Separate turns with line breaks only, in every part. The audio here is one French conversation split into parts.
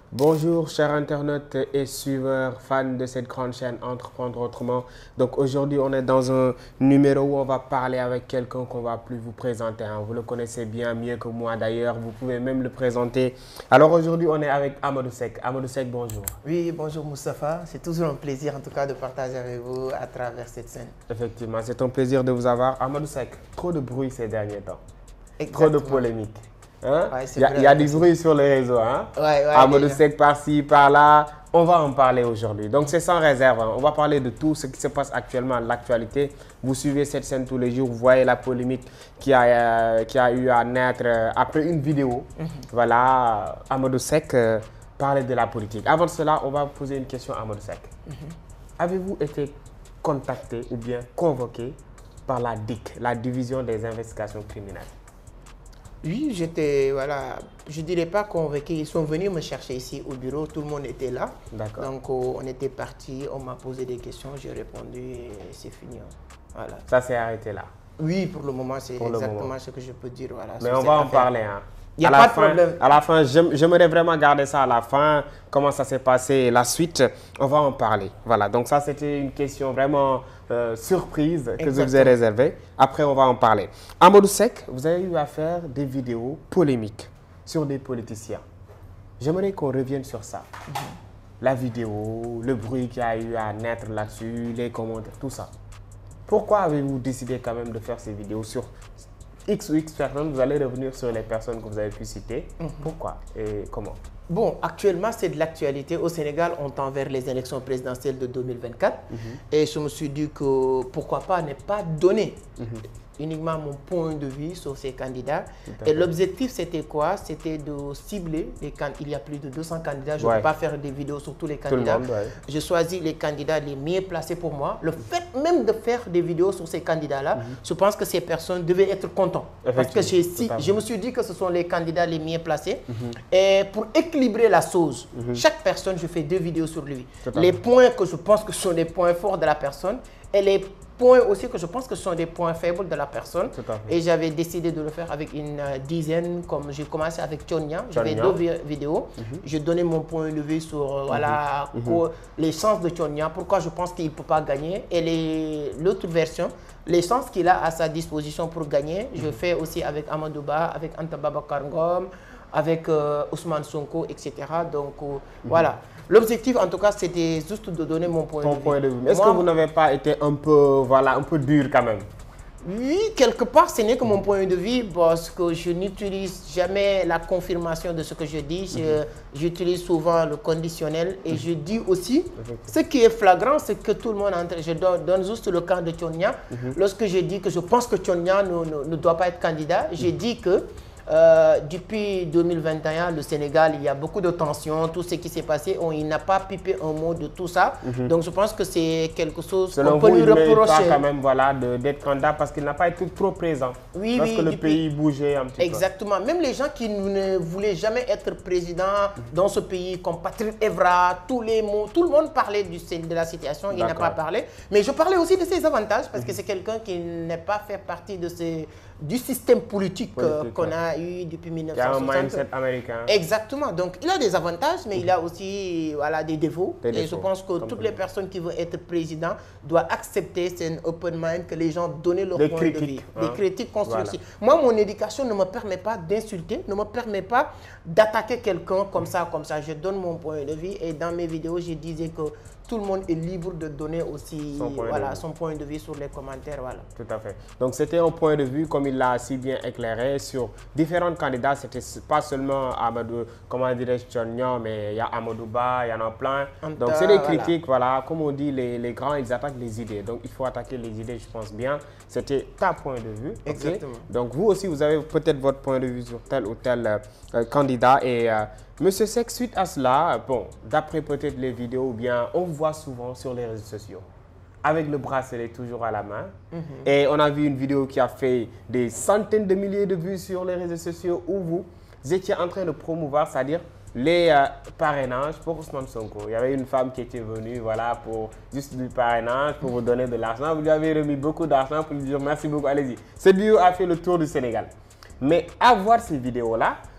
Bonjour chers internautes et suiveurs, fans de cette grande chaîne Entreprendre Autrement. Donc aujourd'hui on est dans un numéro où on va parler avec quelqu'un qu'on va plus vous présenter. Vous le connaissez bien mieux que moi d'ailleurs, vous pouvez même le présenter. Alors aujourd'hui on est avec Amadou Seck. Amadou Seck, bonjour.
Oui, bonjour Moustapha. C'est toujours un plaisir en tout cas de partager avec vous à travers cette scène.
Effectivement, c'est un plaisir de vous avoir. Amadou Seck, trop de bruit ces derniers temps.
Exactement.
Trop de polémiques. Hein?
Ouais,
Il y a du bruit sur les réseaux. Hein? Amadou Seck par-ci, par-là. On va en parler aujourd'hui. Donc c'est sans réserve. Hein. On va parler de tout ce qui se passe actuellement, l'actualité. Vous suivez cette scène tous les jours. Vous voyez la polémique qui a eu à naître après une vidéo. Voilà, Amadou Seck parlait de la politique. Avant cela, on va poser une question à Amadou Seck. Avez-vous été contacté ou bien convoqué par la DIC, la Division des investigations criminelles?
Oui, j'étais, voilà, je ne dirais pas convaincu. Ils sont venus me chercher ici au bureau, tout le monde était là.
D'accord.
Donc on était partis, on m'a posé des questions, j'ai répondu et c'est fini. Voilà.
Ça s'est arrêté là?
Oui, pour le moment, c'est exactement ce que je peux dire. Voilà,
mais on va en parler. Hein.
Il n'y a pas de problème.
À la fin, j'aimerais vraiment garder ça à la fin, comment ça s'est passé, la suite, on va en parler. Voilà, donc ça c'était une question vraiment surprise que je vous ai réservée. Après, on va en parler. Amadou Seck, vous avez eu à faire des vidéos polémiques sur des politiciens. J'aimerais qu'on revienne sur ça. La vidéo, le bruit qu'il y a eu à naître là-dessus, les commentaires, tout ça. Pourquoi avez-vous décidé quand même de faire ces vidéos sur X ou X personnes? Vous allez revenir sur les personnes que vous avez pu citer. Pourquoi et comment?
Bon, actuellement, c'est de l'actualité. Au Sénégal, on tend vers les élections présidentielles de 2024. Et je me suis dit que pourquoi pas ne pas donner uniquement mon point de vue sur ces candidats. Et l'objectif, c'était quoi? C'était de cibler les candidats. Il y a plus de 200 candidats. Je ne peux pas faire des vidéos sur tous les candidats. Je choisis les candidats les mieux placés pour moi. Le fait même de faire des vidéos sur ces candidats-là, je pense que ces personnes devaient être contentes. Parce que je me suis dit que ce sont les candidats les mieux placés. Et pour équilibrer la chose, chaque personne, je fais 2 vidéos sur lui. Les points que je pense que sont des points forts de la personne et les points aussi que je pense que ce sont des points faibles de la personne. Et j'avais décidé de le faire avec une dizaine, comme j'ai commencé avec Tchonia. J'avais 2 vidéos. Je donnais mon point de vue sur voilà, les chances de Tchonia, pourquoi je pense qu'il ne peut pas gagner. Et l'autre version, les chances qu'il a à sa disposition pour gagner, je fais aussi avec Amadou Ba, avec Anta Babacar Ngom, avec Ousmane Sonko, etc. Donc voilà. L'objectif, en tout cas, c'était juste de donner mon point de vue.
Est-ce que vous n'avez pas été un peu, voilà, un peu dur quand même?
Oui, quelque part, ce n'est que mon point de vue parce que je n'utilise jamais la confirmation de ce que je dis. J'utilise souvent le conditionnel et je dis aussi, ce qui est flagrant, c'est que tout le monde entre. Je donne juste le camp de Tchonia. Lorsque je dis que je pense que Tchonia ne doit pas être candidat, j'ai dit que depuis 2021, le Sénégal, il y a beaucoup de tensions, tout ce qui s'est passé, il n'a pas pipé un mot de tout ça. Donc je pense que c'est quelque chose qu'on peut lui reprocher.
Quand même, voilà, d'être candidat parce qu'il n'a pas été trop présent.
Oui,
parce que le pays bougeait un petit peu.
Exactement. Même les gens qui ne voulaient jamais être président dans ce pays, comme Patrick Evra, tout le monde parlait de la situation, il n'a pas parlé. Mais je parlais aussi de ses avantages parce que c'est quelqu'un qui n'est pas fait partie du système politique qu'on a eu depuis 1960.
Il y a un mindset américain.
Exactement. Donc, il a des avantages, mais il a aussi voilà, des défauts. Et je pense que toutes les personnes qui veulent être président doivent accepter, c'est un open mind, que les gens donnent leur point de vue. Des critiques constructives. Voilà. Moi, mon éducation ne me permet pas d'insulter, ne me permet pas d'attaquer quelqu'un comme ça, comme ça. Je donne mon point de vue et dans mes vidéos, je disais que tout le monde est libre de donner aussi son point de vue sur les commentaires. Voilà.
Tout à fait. Donc c'était un point de vue, comme il l'a si bien éclairé, sur différents candidats. C'était pas seulement Amadou, comment dirais-je, Tchonia, mais il y a Amadou Ba, il y en a plein. Donc c'est des critiques, voilà. Comme on dit, les grands, ils attaquent les idées. Donc il faut attaquer les idées, je pense bien. C'était ta point de vue.
Exactement.
Donc vous aussi, vous avez peut-être votre point de vue sur tel ou tel candidat. Et Monsieur Seck, suite à cela, bon, d'après peut-être les vidéos, ou bien on voit souvent sur les réseaux sociaux, avec le bracelet toujours à la main. Et on a vu une vidéo qui a fait des centaines de milliers de vues sur les réseaux sociaux où vous étiez en train de promouvoir, c'est-à-dire les parrainages pour Ousmane Sonko. Il y avait une femme qui était venue, voilà, pour juste du parrainage, pour vous donner de l'argent. Vous lui avez remis beaucoup d'argent pour lui dire merci beaucoup, allez-y. Cette vidéo a fait le tour du Sénégal. Mais à voir ces vidéos-là,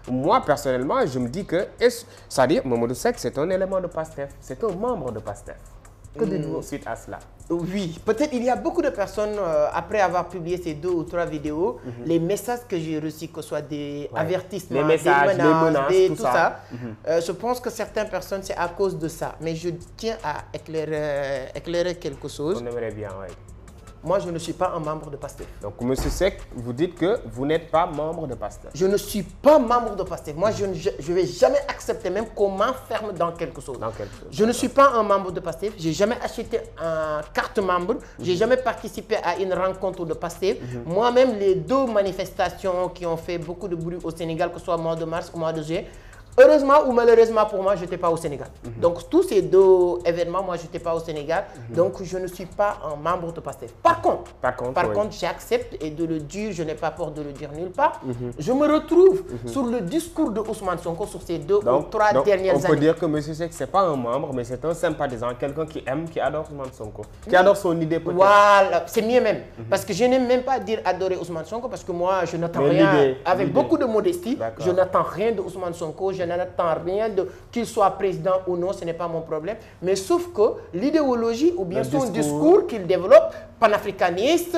moi, personnellement, je me dis que, c'est-à-dire, Mamadou Seck, c'est un élément de PASTEF, c'est un membre de PASTEF. Que dites-vous suite à cela?
Oui, peut-être il y a beaucoup de personnes, après avoir publié ces 2 ou 3 vidéos, les messages que j'ai reçus, que ce soit des avertissements,
les messages,
des menaces,
tout ça.
Je pense que certaines personnes, c'est à cause de ça. Mais je tiens à éclairer quelque chose.
On aimerait bien, oui.
Moi, je ne suis pas un membre de PASTEF.
Donc, M. Seck, vous dites que vous n'êtes pas membre de PASTEF.
Je ne suis pas membre de PASTEF. Moi, je ne vais jamais accepter même qu'on m'enferme dans quelque chose. Je ne suis pas un membre de PASTEF. Je n'ai jamais acheté une carte membre. Je n'ai jamais participé à une rencontre de PASTEF. Moi-même, les 2 manifestations qui ont fait beaucoup de bruit au Sénégal, que ce soit au mois de mars ou au mois de juillet, heureusement ou malheureusement pour moi, je n'étais pas au Sénégal. Donc, tous ces 2 événements, moi, je n'étais pas au Sénégal. Donc, je ne suis pas un membre de PASTEF. Par contre, j'accepte et de le dire, je n'ai pas peur de le dire nulle part. Je me retrouve sur le discours de Ousmane Sonko sur ces 2 ou 3 dernières années.
On peut dire que M. Seck, ce n'est pas un membre, mais c'est un sympathisant, quelqu'un qui aime, qui adore Ousmane Sonko, qui adore son idée peut-être.
Voilà, c'est mieux même. Parce que je n'aime même pas dire adorer Ousmane Sonko, parce que moi, je n'attends rien, avec beaucoup de modestie, je n'attends rien de Ousmane Sonko, je n'attends rien de qu'il soit président ou non, ce n'est pas mon problème. Mais sauf que l'idéologie ou bien son discours qu'il développe, panafricaniste,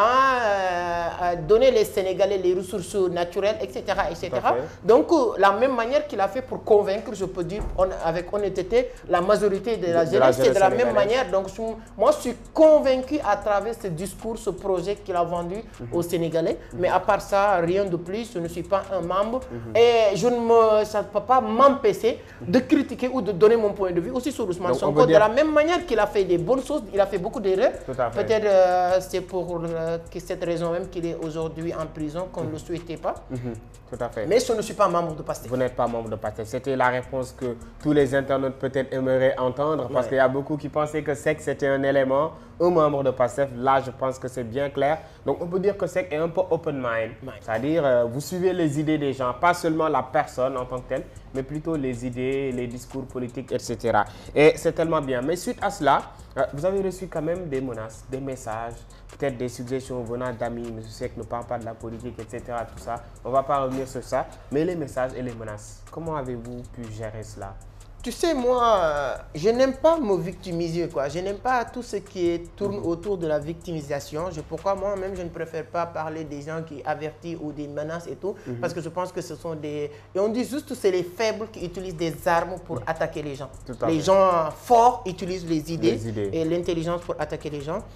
donner les Sénégalais les ressources naturelles, etc. etc. Donc, la même manière qu'il a fait pour convaincre, je peux dire avec honnêteté, la majorité de la jeunesse, c'est de la même manière. Donc, moi, je suis convaincu à travers ce discours, ce projet qu'il a vendu aux Sénégalais. Mais à part ça, rien de plus, je ne suis pas un membre. Et ça ne peut pas m'empêcher de critiquer ou de donner mon point de vue aussi sur Ousmane Sonko. De la même manière qu'il a fait des bonnes choses, il a fait beaucoup d'erreurs. Peut-être c'est pour cette raison même qu'il est aujourd'hui en prison, qu'on ne le souhaitait pas.
Tout à fait.
Mais je ne suis pas membre de PASTEF.
Vous n'êtes pas membre de PASTEF. C'était la réponse que tous les internautes peut-être aimeraient entendre, parce qu'il y a beaucoup qui pensaient que Seck c'était un élément, un membre de PASTEF. Là, je pense que c'est bien clair. Donc, on peut dire que Seck est un peu open mind. C'est-à-dire, vous suivez les idées des gens, pas seulement la personne en tant que telle, mais plutôt les idées, les discours politiques, etc. Et c'est tellement bien. Mais suite à cela, vous avez reçu quand même des menaces, des messages, peut-être des suggestions venant d'amis. M. Seck ne parle pas de la politique, etc. Tout ça. On ne va pas revenir sur ça. Mais les messages et les menaces, comment avez-vous pu gérer cela?
Tu sais, moi, je n'aime pas me victimiser, quoi. Je n'aime pas tout ce qui tourne autour de la victimisation. Pourquoi moi-même, je ne préfère pas parler des gens qui avertissent ou des menaces et tout, parce que je pense que ce sont des... Et on dit juste que c'est les faibles qui utilisent des armes pour attaquer les gens. Les gens forts utilisent les idées et l'intelligence pour attaquer les gens.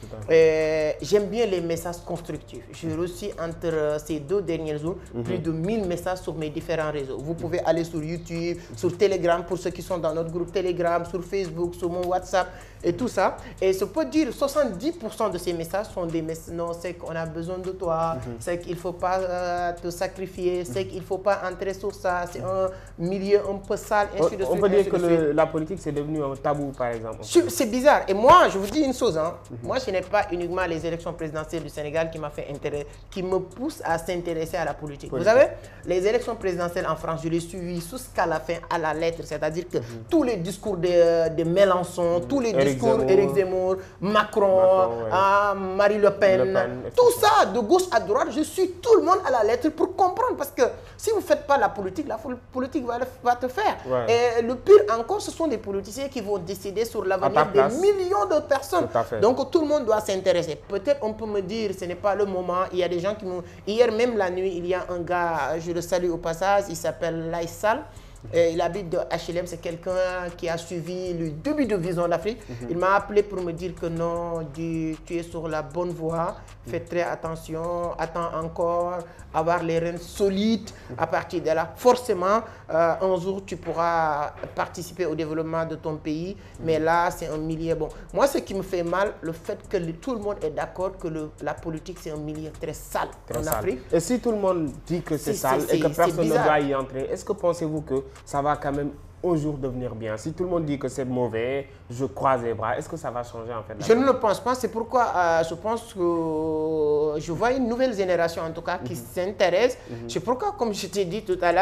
J'aime bien les messages constructifs. J'ai reçu entre ces 2 derniers jours plus de 1000 messages sur mes différents réseaux. Vous pouvez aller sur YouTube, sur Telegram pour ceux qui sont dans notre groupe Telegram, sur Facebook, sur mon WhatsApp et tout ça. Et je peux dire 70% de ces messages sont des messages, non, c'est qu'on a besoin de toi, c'est qu'il ne faut pas te sacrifier, c'est qu'il ne faut pas entrer sur ça, c'est un milieu un peu sale, ainsi de suite.
On peut dire que la politique c'est devenu un tabou, par exemple.
C'est bizarre. Et moi, je vous dis une chose, moi ce n'est pas uniquement les élections présidentielles du Sénégal qui m'a fait intérêt, qui me pousse à s'intéresser à la politique. Vous savez, les élections présidentielles en France, je les suis jusqu'à la fin, à la lettre, c'est-à-dire que tous les discours de Mélenchon, tous les discours Éric Zemmour, Macron, Marie Le Pen, tout ça, de gauche à droite, je suis tout le monde à la lettre pour comprendre. Parce que si vous ne faites pas la politique va te faire. Et le pire encore, ce sont des politiciens qui vont décider sur l'avenir des millions de personnes. Donc tout le monde doit s'intéresser. Peut-être on peut me dire, ce n'est pas le moment. Il y a des gens qui m'ont... Hier même la nuit, il y a un gars, je le salue au passage, il s'appelle Laïsal. Il habite de HLM, c'est quelqu'un qui a suivi le début de Vision d'Afrique. Il m'a appelé pour me dire que non, tu es sur la bonne voie, fais très attention, attends encore, avoir les reins solides. À partir de là, forcément, un jour, tu pourras participer au développement de ton pays. Mais là, c'est un milieu bon. Moi, ce qui me fait mal, le fait que tout le monde est d'accord que la politique, c'est un milieu très sale en Afrique.
Et si tout le monde dit que c'est sale et que personne ne doit y entrer, est-ce que pensez-vous que ça va quand même un jour devenir bien? Si tout le monde dit que c'est mauvais, je croise les bras, est-ce que ça va changer en fait?
Je ne le pense pas. C'est pourquoi je pense que je vois une nouvelle génération en tout cas qui s'intéresse. C'est pourquoi, comme je t'ai dit tout à l'heure,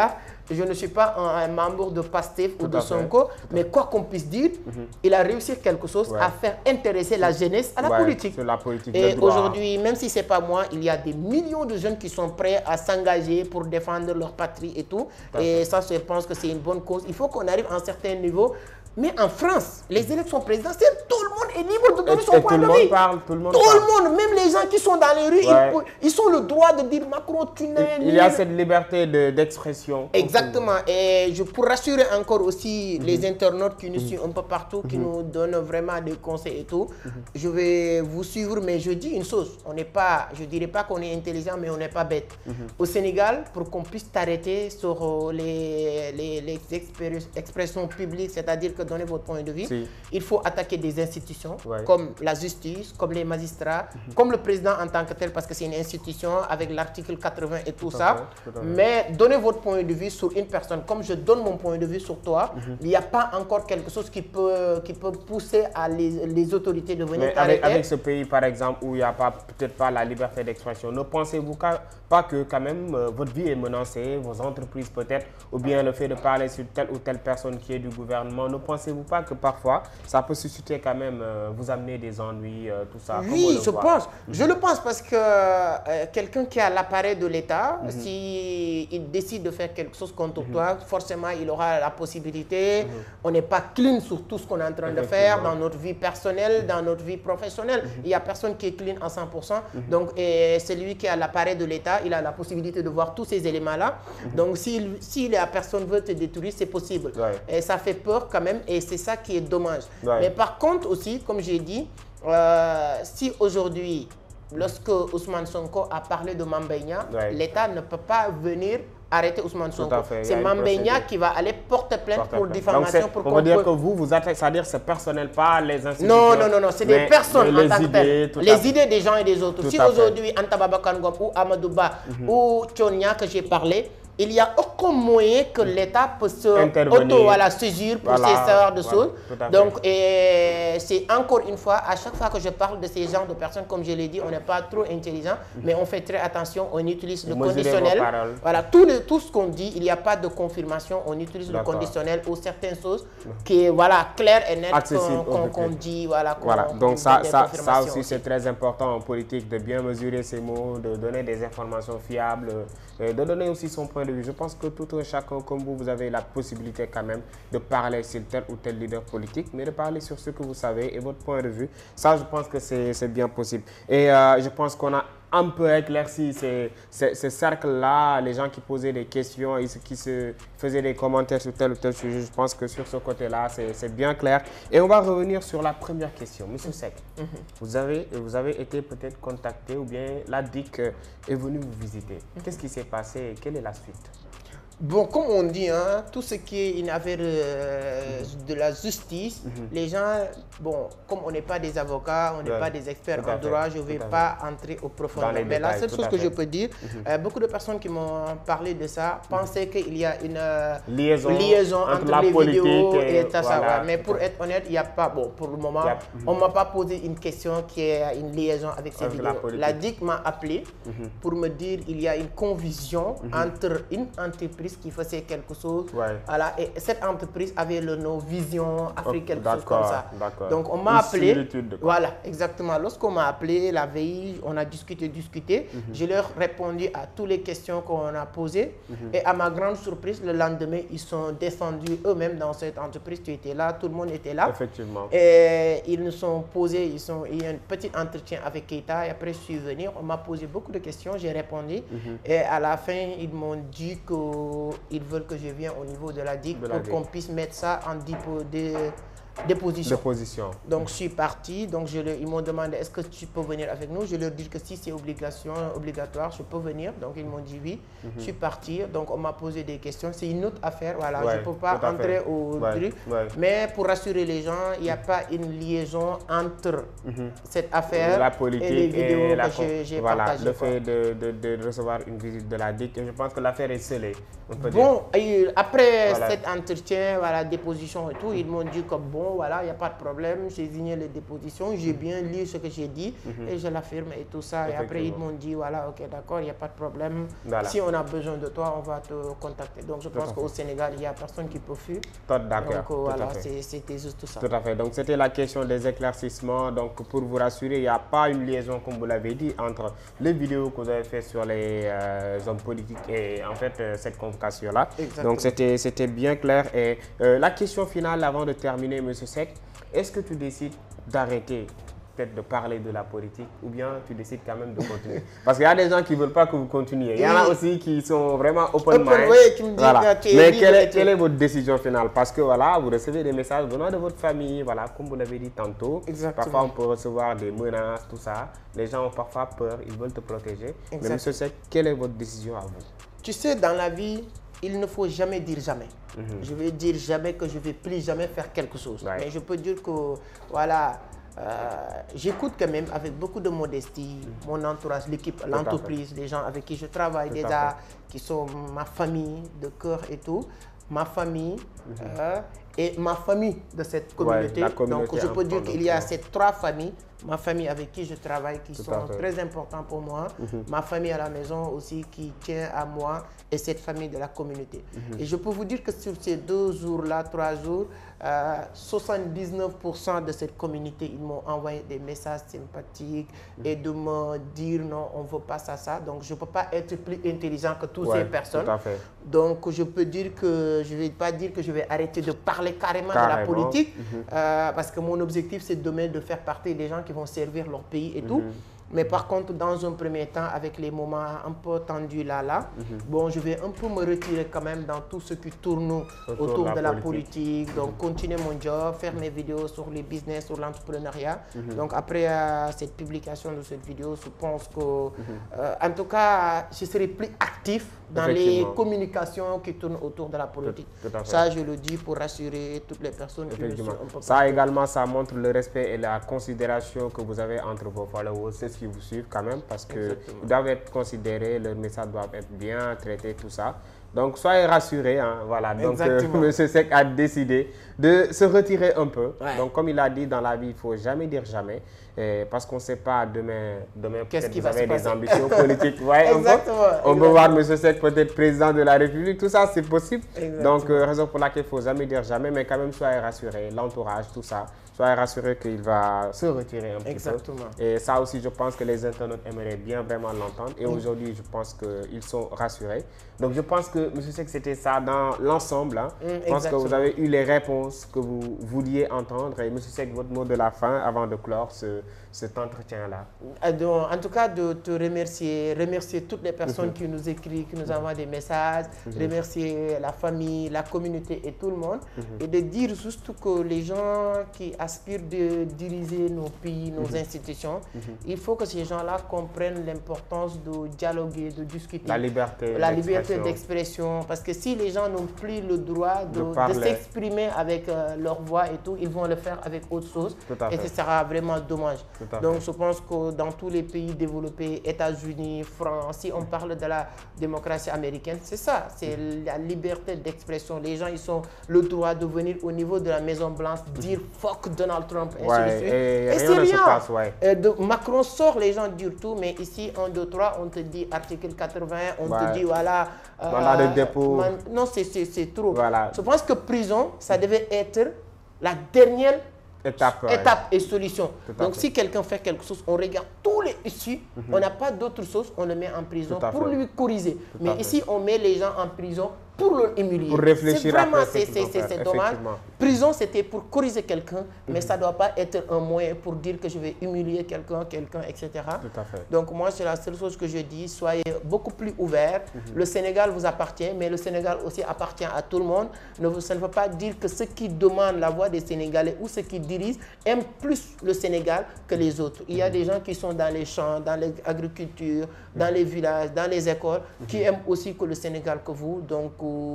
je ne suis pas un membre de PASTEF ou de Sonko, mais quoi qu'on puisse dire, il a réussi quelque chose à faire intéresser la jeunesse à la politique.
Sur la politique.
Et aujourd'hui, même si ce n'est pas moi, il y a des millions de jeunes qui sont prêts à s'engager pour défendre leur patrie et tout. Et ça, je pense que c'est une bonne cause. Il faut qu'on arrive à un certain niveau. Mais en France, les élections présidentielles, tout le monde est libre de donner son point de vue.
Tout le monde
parle. Même les gens qui sont dans les rues, ils ont le droit de dire Macron, tu n'es
Il y a cette liberté d'expression.
Exactement. Et pour rassurer encore aussi les internautes qui nous suivent un peu partout, qui nous donnent vraiment des conseils et tout, je vais vous suivre, mais je dis une chose. On n'est pas, je ne dirais pas qu'on est intelligent, mais on n'est pas bête. Au Sénégal, pour qu'on puisse t'arrêter sur les expressions publiques, c'est-à-dire que donner votre point de vue, il faut attaquer des institutions comme la justice, comme les magistrats, comme le président en tant que tel, parce que c'est une institution avec l'article 80 et tout ça. Mais donner votre point de vue sur une personne, comme je donne mon point de vue sur toi, il n'y a pas encore quelque chose qui peut pousser à les autorités de venir t'arrêter.
Avec ce pays, par exemple, où il n'y a peut-être pas la liberté d'expression, ne pensez-vous pas que quand même votre vie est menacée, vos entreprises peut-être, ou bien le fait de parler sur telle ou telle personne qui est du gouvernement, ne pensez-vous pas que parfois ça peut susciter quand même, vous amener des ennuis, tout ça?
Oui, je pense. Je le pense parce que quelqu'un qui a l'appareil de l'État, s'il décide de faire quelque chose contre toi, forcément il aura la possibilité. On n'est pas clean sur tout ce qu'on est en train de faire dans notre vie personnelle, dans notre vie professionnelle. Il n'y a personne qui est clean à 100%. Donc, celui qui a l'appareil de l'État, il a la possibilité de voir tous ces éléments-là. Donc, si la personne veut te détruire, c'est possible. Et ça fait peur quand même, et c'est ça qui est dommage. Mais par contre aussi, comme j'ai dit, si aujourd'hui, lorsque Ousmane Sonko a parlé de Mame Mbaye Niang, l'État ne peut pas venir arrêter Ousmane Sonko. C'est Mame Mbaye Niang qui va aller porter plainte pour diffamation.
On va dire que vous attaquez, c'est-à-dire que c'est personnel, pas les
Non,
institutions.
c'est des personnes en tant que telles. Les idées des gens et des autres. Si aujourd'hui, Anta Babacar Ngom ou Amadou Ba ou Tchonia que j'ai parlé, il n'y a aucun moyen que l'État peut se saisir pour ces sortes de choses. Donc, c'est encore une fois, à chaque fois que je parle de ces genres de personnes, comme je l'ai dit, on n'est pas trop intelligent, mais on fait très attention, on utilise le conditionnel. Voilà, tout ce qu'on dit, il n'y a pas de confirmation, on utilise le conditionnel ou certaines choses qui est clair et net qu'on dit.
Donc ça aussi c'est très important en politique, de bien mesurer ses mots, de donner des informations fiables, de donner aussi son point de vue. Je pense que tout un chacun comme vous avez la possibilité quand même de parler sur tel ou tel leader politique, mais de parler sur ce que vous savez et votre point de vue. Ça, je pense que c'est bien possible. Et je pense qu'on a un peu éclairci ces cercles-là, les gens qui posaient des questions et qui se faisaient des commentaires sur tel ou tel sujet. Je pense que sur ce côté-là, c'est bien clair. Et on va revenir sur la première question. Monsieur Seck, vous avez été peut-être contacté ou bien la DIC est venue vous visiter. Qu'est-ce qui s'est passé et quelle est la suite?
Bon, comme on dit, tout ce qui est une affaire de la justice, les gens, bon, comme on n'est pas des avocats, on n'est pas des experts en droit, je ne vais pas entrer au profondeur. Mais la seule chose que je peux dire, beaucoup de personnes qui m'ont parlé de ça pensaient qu'il y a une liaison entre les vidéos et ça. Mais pour être honnête, il n'y a pas, bon, pour le moment, on ne m'a pas posé une question qui est une liaison avec ces vidéos. La DIC m'a appelé pour me dire qu'il y a une confusion entre une entreprise qui faisait quelque chose, et cette entreprise avait le nom Vision Afrique, quelque chose comme ça. Donc on m'a appelé, voilà, exactement. Lorsqu'on m'a appelé la veille, on a discuté, je leur ai répondu à toutes les questions qu'on a posées, et à ma grande surprise, le lendemain, ils sont descendus eux-mêmes dans cette entreprise, tu étais là, tout le monde était là.
Effectivement.
Et ils nous sont posés, il y a un petit entretien avec Keita, et après je suis venu, on m'a posé beaucoup de questions, j'ai répondu, et à la fin, ils m'ont dit qu'ils veulent que je vienne au niveau de la DIC pour qu'on puisse mettre ça en déposition. Donc je suis parti, donc ils m'ont demandé est-ce que tu peux venir avec nous. Je leur dis que si c'est obligatoire, je peux venir. Donc ils m'ont dit oui. Je suis parti, donc on m'a posé des questions. C'est une autre affaire, voilà. Je ne peux pas entrer au truc. Mais pour rassurer les gens, il n'y a pas une liaison entre cette affaire et les vidéos que j'ai partagées.
Le fait de recevoir une visite de la DIC, je pense que l'affaire est scellée.
Bon, après cet entretien, déposition et tout, ils m'ont dit que bon, bon, voilà, il n'y a pas de problème, j'ai signé les dépositions, j'ai bien lu ce que j'ai dit et je l'affirme et tout ça. Et après, ils m'ont dit, voilà, ok, d'accord, il n'y a pas de problème. Voilà. Si on a besoin de toi, on va te contacter. Donc, je pense qu'au Sénégal, il n'y a personne qui profite.
D'accord.
Donc, voilà, c'était juste ça.
Tout à fait. Donc, c'était la question des éclaircissements. Donc, pour vous rassurer, il n'y a pas une liaison, comme vous l'avez dit, entre les vidéos que vous avez faites sur les hommes politiques et en fait cette convocation-là. Donc, c'était bien clair. Et la question finale, avant de terminer, M. Seck, est-ce que tu décides d'arrêter peut-être de parler de la politique ou bien tu décides quand même de continuer? Parce qu'il y a des gens qui ne veulent pas que vous continuiez. Il y en a aussi qui sont vraiment open mind. Voilà. Mais quelle est votre décision finale? Parce que voilà, vous recevez des messages venant de votre famille, voilà, comme vous l'avez dit tantôt. Parfois, on peut recevoir des menaces, tout ça. Les gens ont parfois peur, ils veulent te protéger. Mais M. Seck, quelle est votre décision à vous?
Tu sais, dans la vie, il ne faut jamais dire jamais. Je vais dire jamais que je ne vais plus jamais faire quelque chose. Mais je peux dire que, voilà, j'écoute quand même avec beaucoup de modestie mon entourage, l'équipe, l'entreprise, les gens avec qui je travaille déjà, qui sont ma famille de cœur et tout. Ma famille et ma famille de cette communauté. Donc, je peux dire qu'il y a ces trois familles. Ma famille avec qui je travaille qui sont très importants pour moi. Ma famille à la maison aussi qui tient à moi et cette famille de la communauté. Et je peux vous dire que sur ces 2 jours-là, 3 jours, 79% de cette communauté, ils m'ont envoyé des messages sympathiques et de me dire non, on ne veut pas ça. Donc, je ne peux pas être plus intelligent que toutes ces personnes. Donc, je peux dire que je ne vais pas dire que je vais arrêter de parler carrément de la politique parce que mon objectif, c'est demain de faire partie des gens qui vont servir leur pays et tout. Mais par contre, dans un premier temps, avec les moments un peu tendus là, bon, je vais un peu me retirer quand même dans tout ce qui tourne autour de la politique. Donc, continuer mon job, faire mes vidéos sur les business, sur l'entrepreneuriat. Donc, après cette publication de cette vidéo, je pense que, en tout cas, je serai plus actif dans les communications qui tournent autour de la politique. Ça, je le dis pour rassurer toutes les personnes qui me suivent un peu.
Ça également, ça montre le respect et la considération que vous avez entre vos followers, c'est ce qui vous suivent quand même, parce qu'ils doivent être considérés, leurs messages doivent être bien traités, tout ça. Donc, soyez rassurés. Hein, voilà. Donc, M. Seck a décidé de se retirer un peu. Donc, comme il a dit, dans la vie, il ne faut jamais dire jamais. Parce qu'on ne sait pas demain peut-être vous avez des ambitions politiques. Ouais, on peut voir M. Seck peut-être président de la République. Tout ça, c'est possible. Donc, raison pour laquelle il ne faut jamais dire jamais. Mais quand même, soyez rassurés. L'entourage, tout ça. Soyez rassurés qu'il va se retirer un petit peu. Et ça aussi, je pense que les internautes aimeraient bien vraiment l'entendre. Et aujourd'hui, je pense qu'ils sont rassurés. Donc, je pense que, M. Seck, c'était ça dans l'ensemble. Hein. Je pense que vous avez eu les réponses que vous vouliez entendre. Et M. Seck, votre mot de la fin avant de clore cet entretien-là.
En tout cas, de te remercier toutes les personnes qui nous écrivent, qui nous envoient des messages, remercier la famille, la communauté et tout le monde. Et de dire juste que les gens qui aspirent de diriger nos pays, nos institutions, il faut que ces gens-là comprennent l'importance de dialoguer, de discuter.
La liberté
d'expression. Parce que si les gens n'ont plus le droit de s'exprimer avec leur voix et tout, ils vont le faire avec autre chose. Et ce sera vraiment dommage. Donc je pense que dans tous les pays développés, États-Unis, France, si on parle de la démocratie américaine, c'est ça, c'est la liberté d'expression. Les gens, ils ont le droit de venir au niveau de la Maison Blanche, dire fuck Donald Trump, et ainsi de suite. Et c'est rien. Macron sort, les gens disent tout, mais ici, 1, 2, 3, on te dit article 80, on te dit voilà.
Mandat de dépôt.
Non, c'est trop. Je pense que prison, ça devait être la dernière étape et solution. Donc, si quelqu'un fait quelque chose, on regarde tous les issues, on n'a pas d'autre chose, on le met en prison pour lui corriger. Mais ici, on met les gens en prison pour le humilier.
Pour réfléchir
vraiment, c'est dommage. Prison, c'était pour corriger quelqu'un, mais ça ne doit pas être un moyen pour dire que je vais humilier quelqu'un, etc. Donc moi, c'est la seule chose que je dis, soyez beaucoup plus ouverts. Le Sénégal vous appartient, mais le Sénégal aussi appartient à tout le monde. Ça ne veut pas dire que ceux qui demandent la voix des Sénégalais ou ceux qui dirigent aiment plus le Sénégal que les autres. Il y a des gens qui sont dans les champs, dans l'agriculture, dans les villages, dans les écoles, qui aiment aussi que le Sénégal que vous. Donc,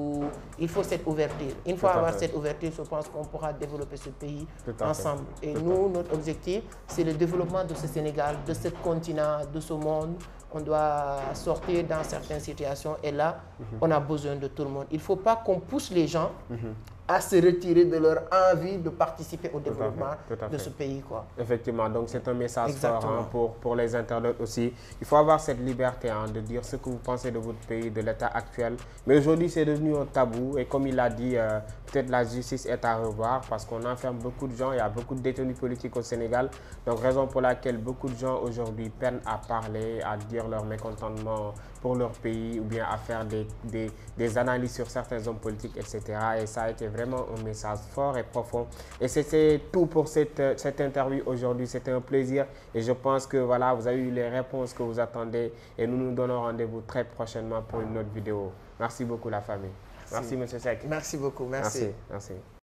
il faut cette ouverture. Une fois avoir cette ouverture, je pense qu'on pourra développer ce pays ensemble. Et nous, notre objectif, c'est le développement de ce Sénégal, de ce continent, de ce monde. On doit sortir dans certaines situations et là, on a besoin de tout le monde. Il ne faut pas qu'on pousse les gens à se retirer de leur envie de participer au développement de ce pays, quoi.
Effectivement, donc c'est un message fort hein, pour les internautes aussi. Il faut avoir cette liberté hein, de dire ce que vous pensez de votre pays, de l'état actuel. Mais aujourd'hui, c'est devenu un tabou et comme il a dit, peut-être la justice est à revoir parce qu'on enferme beaucoup de gens. Il y a beaucoup de détenus politiques au Sénégal. Donc, raison pour laquelle beaucoup de gens aujourd'hui peinent à parler, à dire leur mécontentement pour leur pays ou bien à faire des analyses sur certains hommes politiques, etc. Et ça a été vraiment un message fort et profond. Et c'était tout pour cette interview aujourd'hui. C'était un plaisir et je pense que voilà, vous avez eu les réponses que vous attendez et nous nous donnons rendez-vous très prochainement pour une autre vidéo. Merci beaucoup la famille. Merci, Monsieur Seck.
Merci beaucoup. Merci.
Merci.